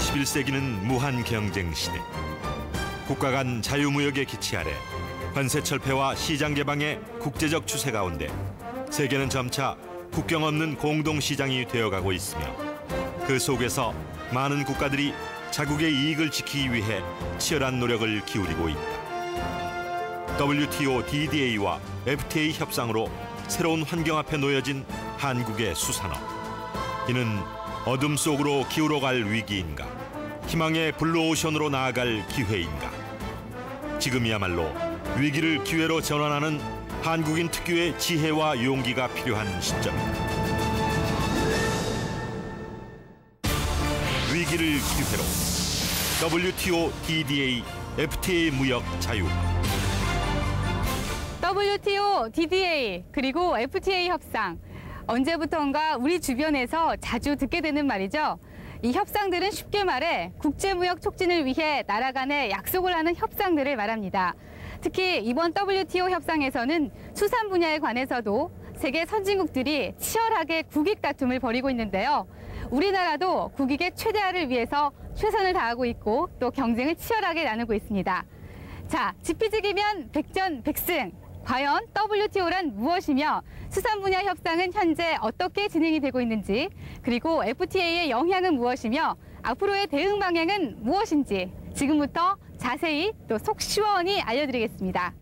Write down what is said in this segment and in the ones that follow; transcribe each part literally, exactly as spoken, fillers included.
이십일 세기는 무한 경쟁 시대. 국가 간 자유무역의 기치 아래 관세 철폐와 시장 개방의 국제적 추세 가운데 세계는 점차 국경 없는 공동시장이 되어가고 있으며 그 속에서 많은 국가들이 자국의 이익을 지키기 위해 치열한 노력을 기울이고 있다. 더블유티오 디디에이와 에프티에이 협상으로 새로운 환경 앞에 놓여진 한국의 수산업. 이는 어둠 속으로 기울어갈 위기인가, 희망의 블루오션으로 나아갈 기회인가. 지금이야말로 위기를 기회로 전환하는 한국인 특유의 지혜와 용기가 필요한 시점입니다. 위기를 기회로 더블유티오 디디에이 에프티에이 무역 자유. 더블유티오 디디에이 그리고 에프티에이 협상. 언제부턴가 우리 주변에서 자주 듣게 되는 말이죠. 이 협상들은 쉽게 말해 국제무역 촉진을 위해 나라 간에 약속을 하는 협상들을 말합니다. 특히 이번 더블유티오 협상에서는 수산 분야에 관해서도 세계 선진국들이 치열하게 국익 다툼을 벌이고 있는데요. 우리나라도 국익의 최대화를 위해서 최선을 다하고 있고 또 경쟁을 치열하게 나누고 있습니다. 자, 지피지기면 백전백승. 과연 더블유티오란 무엇이며 수산 분야 협상은 현재 어떻게 진행이 되고 있는지, 그리고 에프티에이의 영향은 무엇이며 앞으로의 대응 방향은 무엇인지 지금부터 자세히 또 속 시원히 알려드리겠습니다.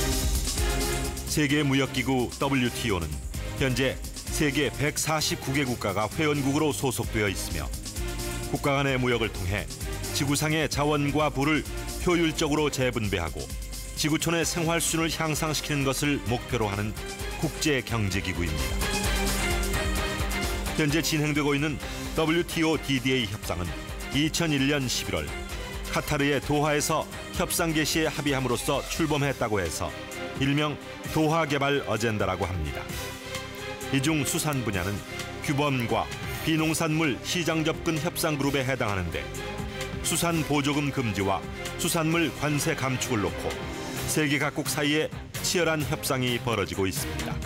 세계무역기구 더블유티오는 현재 세계 백사십구 개 국가가 회원국으로 소속되어 있으며 국가 간의 무역을 통해 지구상의 자원과 부를 효율적으로 재분배하고 지구촌의 생활 수준을 향상시키는 것을 목표로 하는 국제경제기구입니다. 현재 진행되고 있는 더블유티오 디디에이 협상은 이천일 년 십일월 카타르의 도하에서 협상 개시에 합의함으로써 출범했다고 해서 일명 도하 개발 어젠다라고 합니다. 이 중 수산 분야는 규범과 비농산물 시장 접근 협상 그룹에 해당하는데 수산 보조금 금지와 수산물 관세 감축을 놓고 세계 각국 사이에 치열한 협상이 벌어지고 있습니다.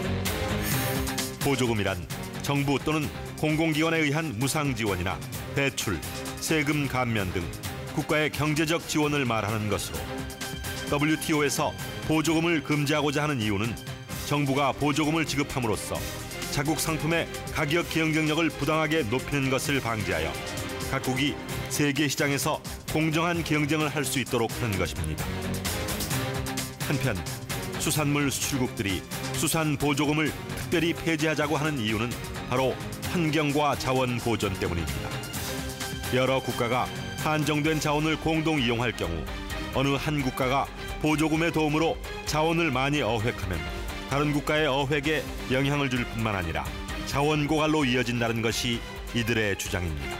보조금이란 정부 또는 공공기관에 의한 무상 지원이나 대출, 세금 감면 등 국가의 경제적 지원을 말하는 것으로 더블유티오에서 보조금을 금지하고자 하는 이유는 정부가 보조금을 지급함으로써 자국 상품의 가격 경쟁력을 부당하게 높이는 것을 방지하여 각국이 세계 시장에서 공정한 경쟁을 할 수 있도록 하는 것입니다. 한편 수산물 수출국들이 수산 보조금을 특별히 폐지하자고 하는 이유는 바로 환경과 자원 보존 때문입니다. 여러 국가가 한정된 자원을 공동 이용할 경우 어느 한 국가가 보조금의 도움으로 자원을 많이 어획하면 다른 국가의 어획에 영향을 줄 뿐만 아니라 자원 고갈로 이어진다는 것이 이들의 주장입니다.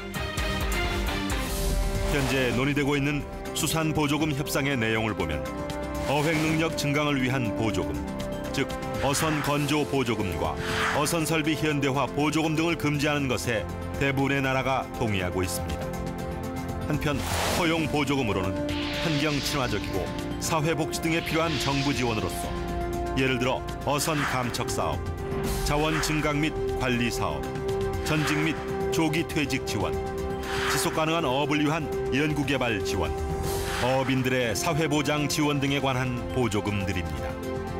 현재 논의되고 있는 수산 보조금 협상의 내용을 보면 어획 능력 증강을 위한 보조금, 즉 어선 건조 보조금과 어선 설비 현대화 보조금 등을 금지하는 것에 대부분의 나라가 동의하고 있습니다. 한편 허용 보조금으로는 환경 친화적이고 사회복지 등에 필요한 정부 지원으로서 예를 들어 어선 감척 사업, 자원 증강 및 관리 사업, 전직 및 조기 퇴직 지원, 지속 가능한 어업을 위한 연구개발 지원, 어업인들의 사회보장 지원 등에 관한 보조금들입니다.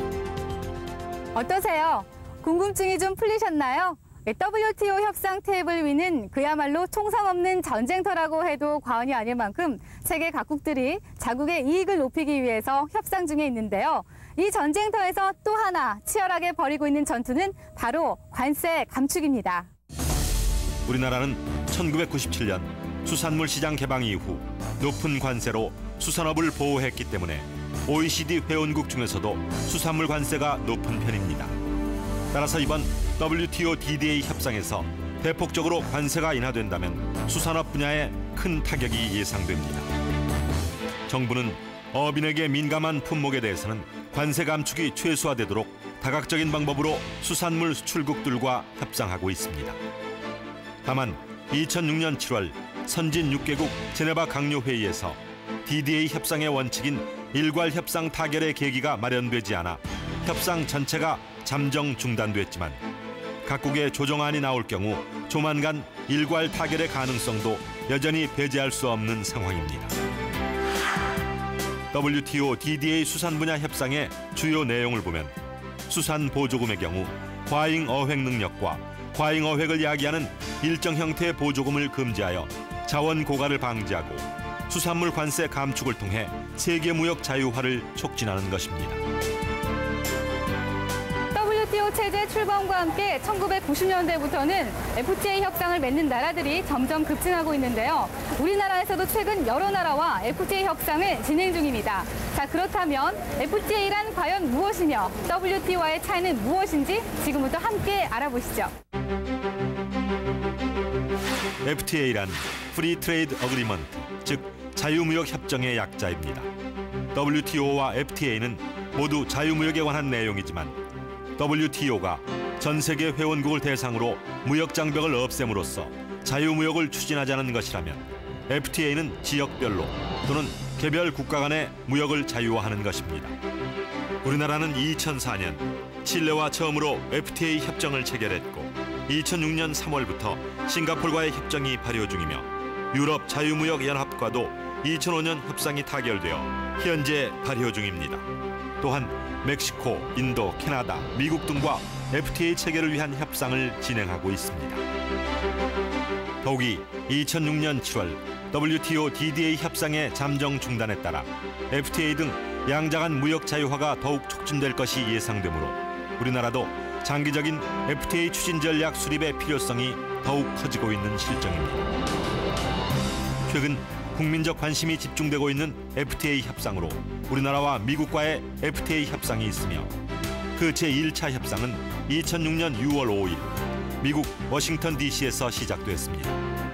어떠세요? 궁금증이 좀 풀리셨나요? 더블유티오 협상 테이블 위는 그야말로 총성 없는 전쟁터라고 해도 과언이 아닐 만큼 세계 각국들이 자국의 이익을 높이기 위해서 협상 중에 있는데요. 이 전쟁터에서 또 하나 치열하게 벌이고 있는 전투는 바로 관세 감축입니다. 우리나라는 천구백구십칠 년 수산물 시장 개방 이후 높은 관세로 수산업을 보호했기 때문에 오이시디 회원국 중에서도 수산물 관세가 높은 편입니다. 따라서 이번 더블유티오 디디에이 협상에서 대폭적으로 관세가 인하된다면 수산업 분야에 큰 타격이 예상됩니다. 정부는 어업인에게 민감한 품목에 대해서는 관세 감축이 최소화되도록 다각적인 방법으로 수산물 수출국들과 협상하고 있습니다. 다만 이천육 년 칠월 선진 육 개국 제네바 강요회의에서 디디에이 협상의 원칙인 일괄 협상 타결의 계기가 마련되지 않아 협상 전체가 잠정 중단됐지만 각국의 조정안이 나올 경우 조만간 일괄 타결의 가능성도 여전히 배제할 수 없는 상황입니다. 더블유티오 디디에이 수산 분야 협상의 주요 내용을 보면 수산 보조금의 경우 과잉 어획 능력과 과잉 어획을 야기하는 일정 형태의 보조금을 금지하여 자원 고갈을 방지하고 수산물 관세 감축을 통해 세계 무역 자유화를 촉진하는 것입니다. 더블유티오 체제 출범과 함께 천구백구십 년대부터는 에프티에이 협상을 맺는 나라들이 점점 급증하고 있는데요. 우리나라에서도 최근 여러 나라와 에프티에이 협상을 진행 중입니다. 자, 그렇다면 에프티에이란 과연 무엇이며 더블유티오와의 차이는 무엇인지 지금부터 함께 알아보시죠. 에프티에이란 프리 트레이드 어그리먼트, 즉 자유무역 협정의 약자입니다. 더블유티오와 에프티에이는 모두 자유무역에 관한 내용이지만 더블유티오가 전 세계 회원국을 대상으로 무역 장벽을 없앰으로써 자유무역을 추진하자는 것이라면 에프티에이는 지역별로 또는 개별 국가 간의 무역을 자유화하는 것입니다. 우리나라는 이천사 년 칠레와 처음으로 에프티에이 협정을 체결했고 이천육 년 삼월부터 싱가포르와의 협정이 발효 중이며 유럽 자유무역연합과도 이천오 년 협상이 타결되어 현재 발효 중입니다. 또한 멕시코, 인도, 캐나다, 미국 등과 에프티에이 체결을 위한 협상을 진행하고 있습니다. 더욱이 이천육 년 칠월 더블유티오 디디에이 협상의 잠정 중단에 따라 에프티에이 등 양자간 무역 자유화가 더욱 촉진될 것이 예상되므로 우리나라도 장기적인 에프티에이 추진 전략 수립의 필요성이 더욱 커지고 있는 실정입니다. 최근 국민적 관심이 집중되고 있는 에프티에이 협상으로 우리나라와 미국과의 에프티에이 협상이 있으며 그 제일 차 협상은 이천육 년 유월 오일 미국 워싱턴 디씨에서 시작됐습니다.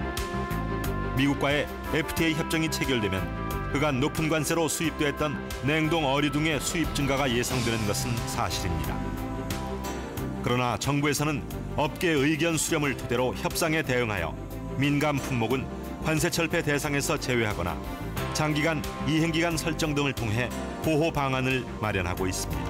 미국과의 에프티에이 협정이 체결되면 그간 높은 관세로 수입됐던 냉동 어류등의 수입 증가가 예상되는 것은 사실입니다. 그러나 정부에서는 업계 의견 수렴을 토대로 협상에 대응하여 민감 품목은 관세 철폐 대상에서 제외하거나 장기간 이행기간 설정 등을 통해 보호 방안을 마련하고 있습니다.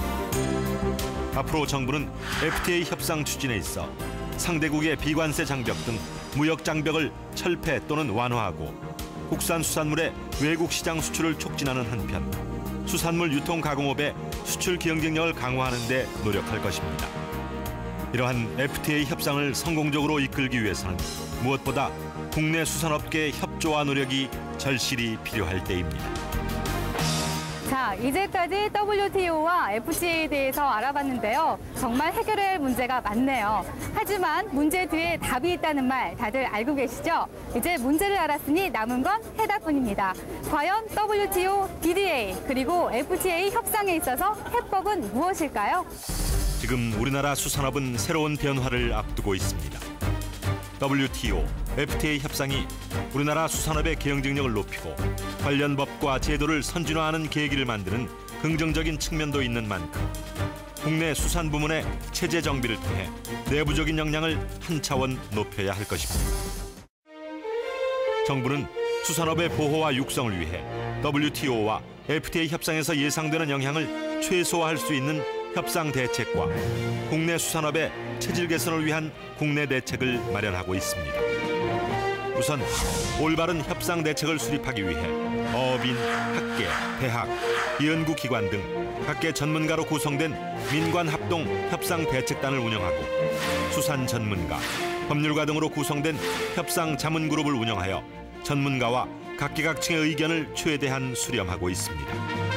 앞으로 정부는 에프티에이 협상 추진에 있어 상대국의 비관세 장벽 등 무역 장벽을 철폐 또는 완화하고 국산 수산물의 외국 시장 수출을 촉진하는 한편 수산물 유통 가공업의 수출 경쟁력을 강화하는 데 노력할 것입니다. 이러한 에프티에이 협상을 성공적으로 이끌기 위해서는 무엇보다 국내 수산업계의 협조와 노력이 절실히 필요할 때입니다. 자, 이제까지 더블유티오와 에프티에이에 대해서 알아봤는데요. 정말 해결해야 할 문제가 많네요. 하지만 문제 뒤에 답이 있다는 말 다들 알고 계시죠? 이제 문제를 알았으니 남은 건 해답뿐입니다. 과연 더블유티오, 디디에이 그리고 에프티에이 협상에 있어서 해법은 무엇일까요? 지금 우리나라 수산업은 새로운 변화를 앞두고 있습니다. 더블유티오, 에프티에이 협상이 우리나라 수산업의 경쟁력을 높이고 관련 법과 제도를 선진화하는 계기를 만드는 긍정적인 측면도 있는 만큼 국내 수산 부문의 체제 정비를 통해 내부적인 역량을 한 차원 높여야 할 것입니다. 정부는 수산업의 보호와 육성을 위해 더블유티오와 에프티에이 협상에서 예상되는 영향을 최소화할 수 있는 협상 대책과 국내 수산업의 체질 개선을 위한 국내 대책을 마련하고 있습니다. 우선 올바른 협상 대책을 수립하기 위해 어업인, 학계, 대학, 연구기관 등 각계 전문가로 구성된 민관합동 협상대책단을 운영하고 수산 전문가, 법률가 등으로 구성된 협상자문그룹을 운영하여 전문가와 각계각층의 의견을 최대한 수렴하고 있습니다.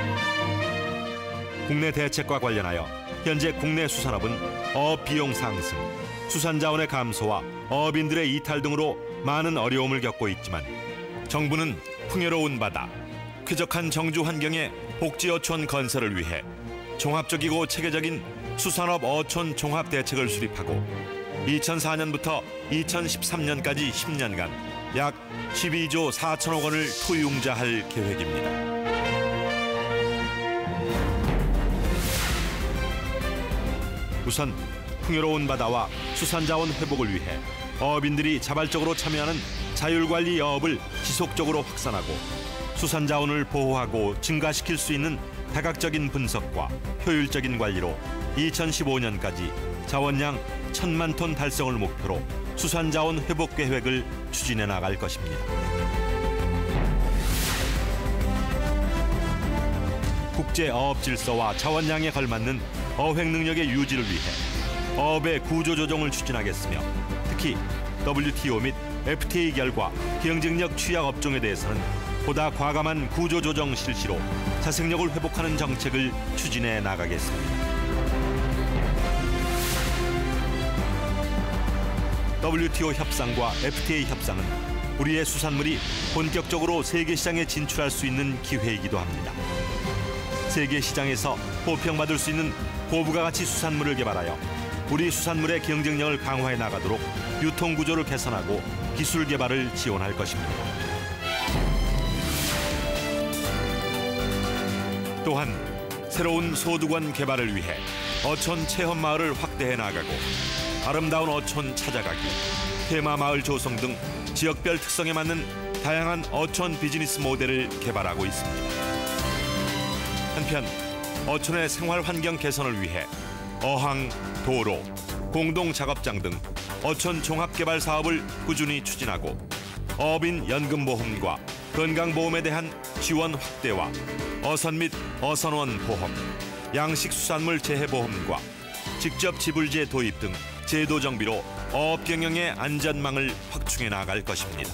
국내 대책과 관련하여 현재 국내 수산업은 어업 비용 상승, 수산자원의 감소와 어업인들의 이탈 등으로 많은 어려움을 겪고 있지만 정부는 풍요로운 바다, 쾌적한 정주 환경의 복지 어촌 건설을 위해 종합적이고 체계적인 수산업 어촌 종합 대책을 수립하고 이천사 년부터 이천십삼 년까지 십 년간 약 십이조 사천억 원을 투융자할 계획입니다. 우선 풍요로운 바다와 수산자원 회복을 위해 어업인들이 자발적으로 참여하는 자율관리 어업을 지속적으로 확산하고 수산자원을 보호하고 증가시킬 수 있는 다각적인 분석과 효율적인 관리로 이천십오 년까지 자원량 천만 톤 달성을 목표로 수산자원 회복 계획을 추진해 나갈 것입니다. 국제 어업 질서와 자원량에 걸맞는 어획 능력의 유지를 위해 어업의 구조 조정을 추진하겠으며 특히 더블유티오 및 에프티에이 결과 경쟁력 취약 업종에 대해서는 보다 과감한 구조 조정 실시로 자생력을 회복하는 정책을 추진해 나가겠습니다. 더블유티오 협상과 에프티에이 협상은 우리의 수산물이 본격적으로 세계 시장에 진출할 수 있는 기회이기도 합니다. 세계 시장에서 호평받을 수 있는 고부가 가치 수산물을 개발하여 우리 수산물의 경쟁력을 강화해 나가도록 유통 구조를 개선하고 기술 개발을 지원할 것입니다. 또한 새로운 소득원 개발을 위해 어촌 체험 마을을 확대해 나가고 아름다운 어촌 찾아가기, 테마 마을 조성 등 지역별 특성에 맞는 다양한 어촌 비즈니스 모델을 개발하고 있습니다. 한편 어촌의 생활 환경 개선을 위해 어항, 도로, 공동 작업장 등 어촌 종합 개발 사업을 꾸준히 추진하고 어업인 연금보험과 건강보험에 대한 지원 확대와 어선 및 어선원 보험, 양식수산물 재해보험과 직접 지불제 도입 등 제도 정비로 어업 경영의 안전망을 확충해 나갈 것입니다.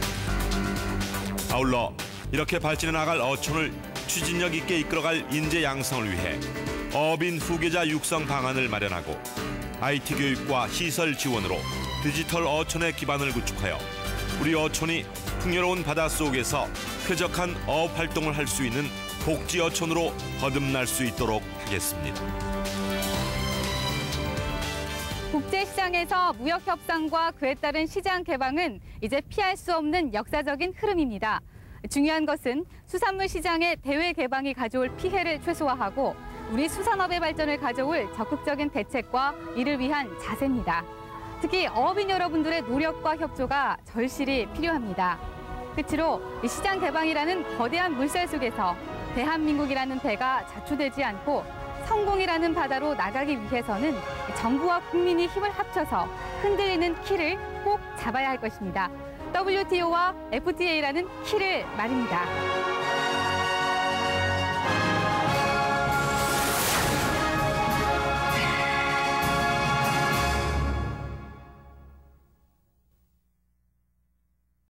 아울러 이렇게 발전해 나갈 어촌을 추진력 있게 이끌어갈 인재 양성을 위해 어업인 후계자 육성 방안을 마련하고 아이티 교육과 시설 지원으로 디지털 어촌의 기반을 구축하여 우리 어촌이 풍요로운 바닷속에서 쾌적한 어업 활동을 할 수 있는 복지 어촌으로 거듭날 수 있도록 하겠습니다. 국제시장에서 무역 협상과 그에 따른 시장 개방은 이제 피할 수 없는 역사적인 흐름입니다. 중요한 것은 수산물 시장의 대외 개방이 가져올 피해를 최소화하고 우리 수산업의 발전을 가져올 적극적인 대책과 이를 위한 자세입니다. 특히 어업인 여러분들의 노력과 협조가 절실히 필요합니다. 끝으로 시장 개방이라는 거대한 물살 속에서 대한민국이라는 배가 자초되지 않고 성공이라는 바다로 나가기 위해서는 정부와 국민이 힘을 합쳐서 흔들리는 키를 꼭 잡아야 할 것입니다. 더블유티오와 에프티에이라는 키를 말입니다.